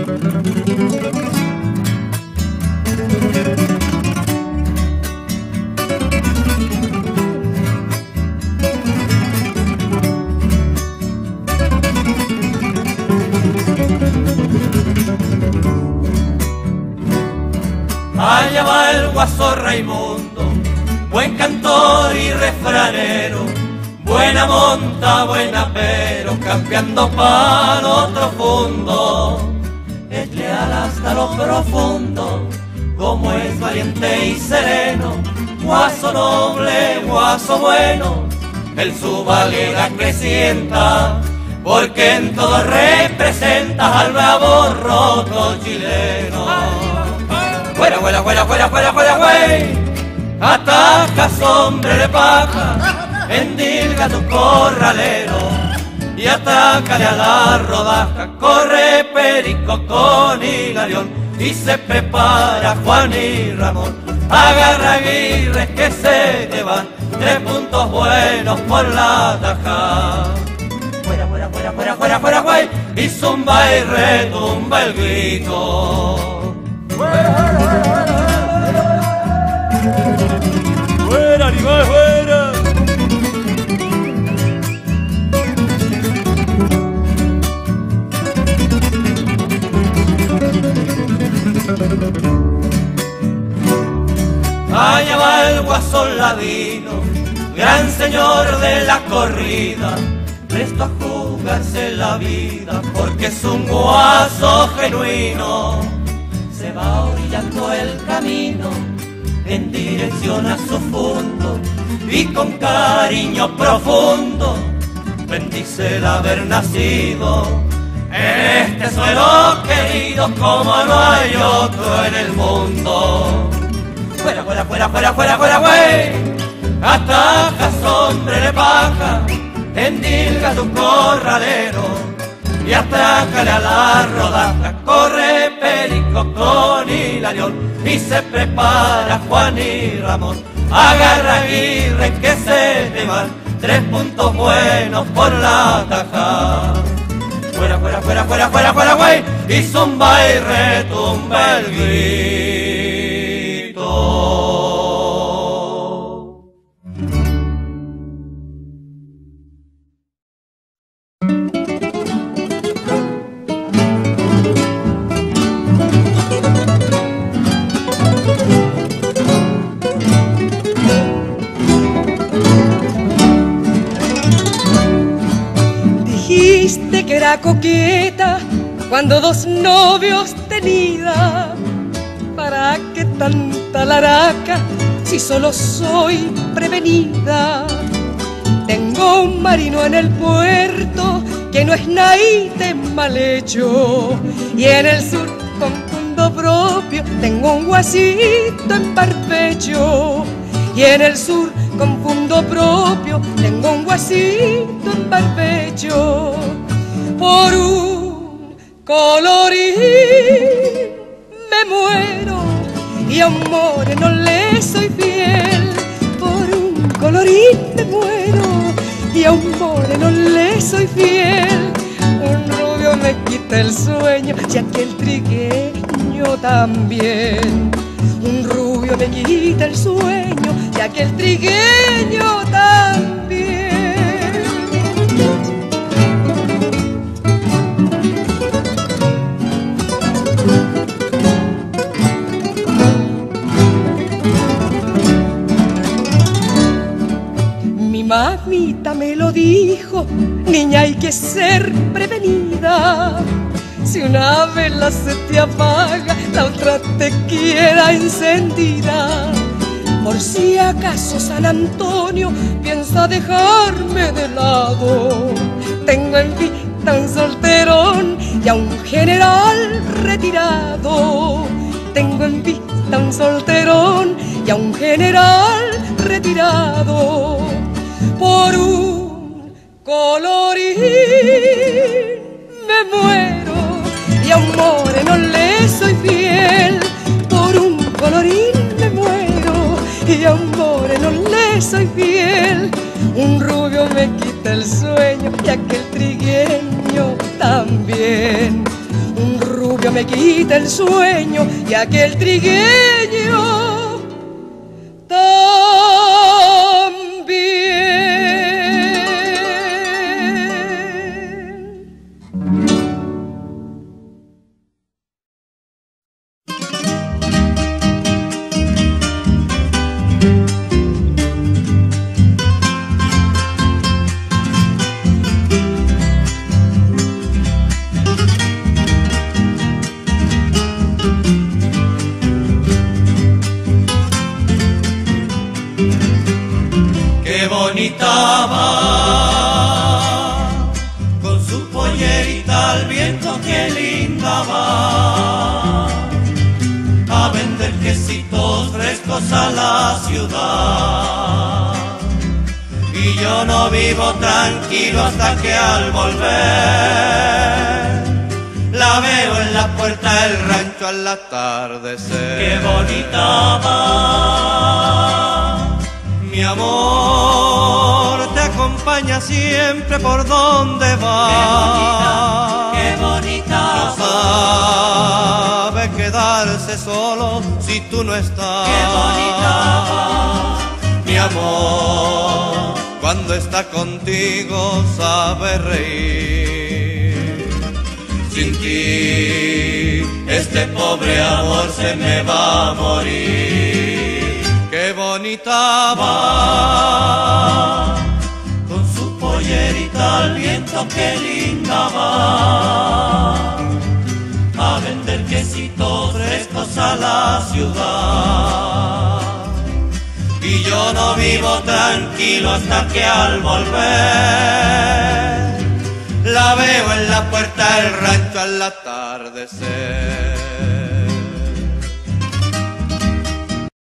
Allá va el guaso Raimundo, buen cantor y refranero, buena monta, buena pero, campeando para otro fondo. Es leal hasta lo profundo, como es valiente y sereno, guaso noble, guaso bueno, el su valera crecienta, porque en todo representa al bravo roto chileno. Fuera, fuera, fuera, fuera, fuera, fuera, güey. Ataca sombre de paja, endilga tu corralero y atácale a la rodaja. Corre Perico con Hilarión y se prepara Juan y Ramón. Agarra aguirres que se llevan 3 puntos buenos por la taja. Fuera, fuera, fuera, fuera, fuera, fuera, güey. Y zumba y retumba el grito. Fuera, animal, fuera. Allá va el guasón ladino, gran señor de la corrida, presto a jugarse la vida, porque es un guaso genuino. Se va orillando el camino en dirección a su fondo y con cariño profundo bendice el haber nacido en este suelo querido como no hay otro en el mundo. Fuera, fuera, fuera, fuera, fuera, fuera, güey. Ataca sombre de paja, endilga tu corralero y atrácale a la rodaja. Corre Perico con Hilarión y se prepara Juan y Ramón. Agarra aguirre que se te van 3 puntos buenos por la taja. Fuera, fuera, fuera, fuera, fuera, fuera, güey. Y zumba y retumba el grito. Dijiste que era coqueta cuando 2 novios tenía. ¿Para qué tanta laraca si solo soy prevenida? Tengo un marino en el puerto que no es naíte mal hecho, y en el sur con fondo propio tengo un guasito en barbecho, y en el sur con fondo propio tengo un guasito en barbecho. Por un colorín me muero y a un moreno le soy fiel. Por un colorín me muero y a un moreno le soy fiel. Un rubio me quita el sueño y aquel trigueño también. Un rubio me quita el sueño y aquel trigueño también. Mi mamita me lo dijo, niña, hay que ser prevenida. Si una vela se te apaga, la otra te queda encendida. Por si acaso San Antonio piensa dejarme de lado, tengo en vista un solterón y a un general retirado. Tengo en vista un solterón y a un general retirado. Por un colorín me muero y a un moreno le soy fiel. Por un colorín me muero y a un moreno le soy fiel. Un rubio me quita el sueño y aquel trigueño también. Un rubio frío me quita el sueño y aquel trigueño con su pollerita al viento, que linda va a vender quesitos frescos a la ciudad. Y yo no vivo tranquilo hasta que al volver la veo en la puerta del rancho al atardecer. Qué bonita va, mi amor, te acompaña siempre por donde va. Qué bonita, no sabe quedarse solo si tú no estás. Qué bonita va, mi amor, cuando está contigo sabe reír. Sin ti este pobre amor se me va a morir. Qué bonita va, con su pollerita al viento, qué linda va a vender quesitos frescos a la ciudad. Y yo no vivo tranquilo hasta que al volver la veo en la puerta del rancho al atardecer.